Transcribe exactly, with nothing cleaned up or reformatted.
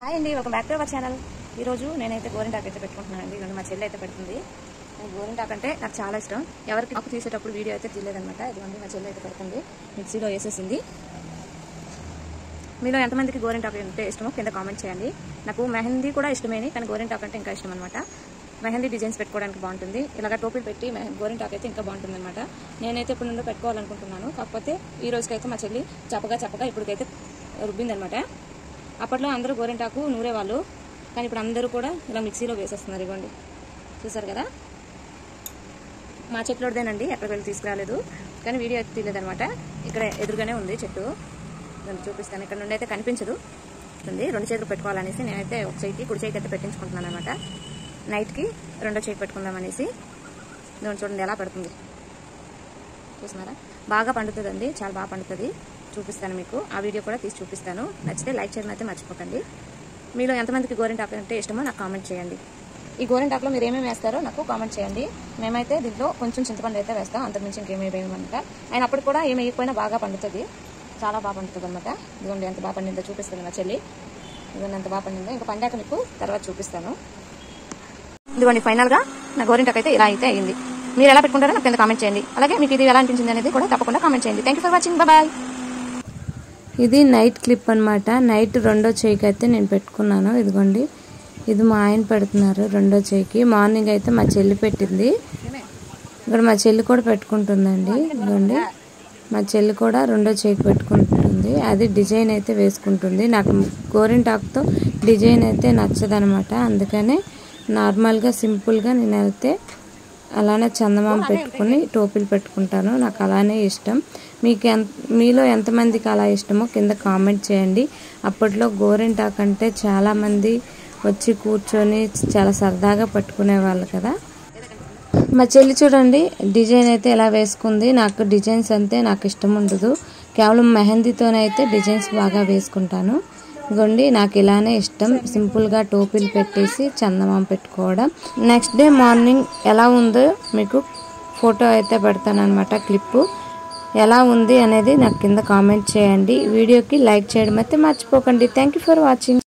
Hi అండి, welcome back to our channel. ఈరోజు నేనైతే గోరింటాకు అయితే పెట్టుకుంటున్నానండి. ఇదిగోండి మా చెల్లి అయితే పెడుతుంది. గోరింటాకు అంటే నాకు చాలా ఇష్టం. ఎవరికి ఆకు తీసేటప్పుడు వీడియో అయితే తీయలేదనమాట. ఇదిగోండి మా చెల్లి అయితే పెడుతుంది, మిక్సీలో వేసేసింది. మీలో ఎంతమందికి గోరింటాకు అంటే ఇష్టమో కింద కామెంట్ చేయండి. నాకు మెహందీ కూడా ఇష్టమేని, కానీ గోరింటాకు అంటే ఇంకా ఇష్టం అనమాట. మెహందీ డిజైన్స్ పెట్టుకోవడానికి బాగుంటుంది. ఇలాగ టోపీలు పెట్టి గోరింటాకు అయితే ఇంకా బాగుంటుంది అనమాట. నేనైతే ఇప్పుడు నుండి పెట్టుకోవాలనుకుంటున్నాను. కాకపోతే ఈ రోజుకైతే మా చెల్లి చప్పగా చప్పగా ఇప్పటికైతే రుబ్బిందనమాట. అప్పట్లో అందరూ గోరింటాకు నూరేవాళ్ళు, కానీ ఇప్పుడు అందరూ కూడా ఇలా మిక్సీలో వేసేస్తున్నారు. ఇవ్వండి, చూసారు కదా. మా చెట్లోదేనండి, ఎక్కడికి వెళ్ళి తీసుకురాలేదు, కానీ వీడియో అయితే తీయలేదనమాట. ఇక్కడ ఎదురుగానే ఉంది చెట్టు, దాన్ని చూపిస్తాను. ఇక్కడ నుండి అయితే కనిపించదు, ఉంది. రెండు చేతులు పెట్టుకోవాలనేసి నేనైతే ఒక చేయికి కుడి చేయికి అయితే పెట్టించుకుంటున్నాను అనమాట. నైట్కి రెండో చేయికి పెట్టుకుందాం అనేసి. దాన్ని చూడండి ఎలా పడుతుంది, చూస్తున్నారా. బాగా పండుతుందండి, చాలా బాగా పండుతుంది. చూపిస్తాను మీకు, ఆ వీడియో కూడా తీసి చూపిస్తాను. నచ్చితే లైక్ చేయడం అయితే మర్చిపోకండి. మీలో ఎంతమందికి గోరింటాకు అంటే ఇష్టమో నాకు కామెంట్ చేయండి. ఈ గోరింటాకులో మీరు ఏమేమి వేస్తారో నాకు కామెంట్ చేయండి. మేమైతే దీంట్లో కొంచెం చింతపండు అయితే వేస్తాం, అంతకుమించి ఇంకేమీ వేయమన్నమాట. ఆయన అప్పుడు కూడా ఏమి వేయకపోయినా బాగా పండుతుంది, చాలా బాగా పండుతుంది అనమాట. ఇదిగోండి ఎంత బాగా పండిందో చూపిస్తుంది మా చెల్లి. ఇదిగోండి ఎంత బాగా పండిందో, ఇంకా పండాక మీకు తర్వాత చూపిస్తాను. ఇదిగోండి ఫైనల్గా నా గోరింటాకు అయితే ఇలా అయితే అయ్యింది. మీరు ఎలా పెట్టుకుంటారో నాకు కింద కామెంట్ చేయండి. అలాగే మీకు ఇది ఎలా అనిపించింది అనేది కూడా తప్పకుండా కామెంట్ చేయండి. Thank you for watching, bye. ఇది నైట్ క్లిప్ అనమాట. నైట్ రెండో చేయికి అయితే నేను పెట్టుకున్నాను. ఇదిగోండి, ఇది మా ఆయన పెడుతున్నారు రెండో చేయికి. మార్నింగ్ అయితే మా చెల్లి పెట్టింది. ఇక్కడ మా చెల్లి కూడా పెట్టుకుంటుందండి. ఇదిగోండి, మా చెల్లి కూడా రెండో చేయికి పెట్టుకుంటుంది. అది డిజైన్ అయితే వేసుకుంటుంది. నాకు గోరింటాకుతో డిజైన్ అయితే నచ్చదనమాట. అందుకనే నార్మల్గా సింపుల్గా నేనైతే అలానే చందమామ పెట్టుకుని టోపీలు పెట్టుకుంటాను. నాకు అలానే ఇష్టం. మీకు ఎంత మీలో ఎంతమందికి అలా ఇష్టమో కింద కామెంట్ చేయండి. అప్పట్లో గోరింటాకు అంటే చాలామంది వచ్చి కూర్చొని చాలా సరదాగా పట్టుకునేవాళ్ళు కదా. మా చెల్లి చూడండి డిజైన్ అయితే ఎలా వేసుకుంది. నాకు డిజైన్స్ అంతే నాకు ఇష్టం ఉండదు, కేవలం మెహందీతోనైతే డిజైన్స్ బాగా వేసుకుంటాను. ఇదిగోండి, నాకు ఇలానే ఇష్టం, సింపుల్గా టోపీలు పెట్టేసి చందమామ పెట్టుకోవడం. నెక్స్ట్ డే మార్నింగ్ ఎలా ఉందో మీకు ఫోటో అయితే పెడతాను అనమాట. క్లిప్పు ఎలా ఉంది అనేది నాకు కింద కామెంట్ చేయండి. వీడియోకి లైక్ చేయడం అయితే మర్చిపోకండి. Thank you for watching.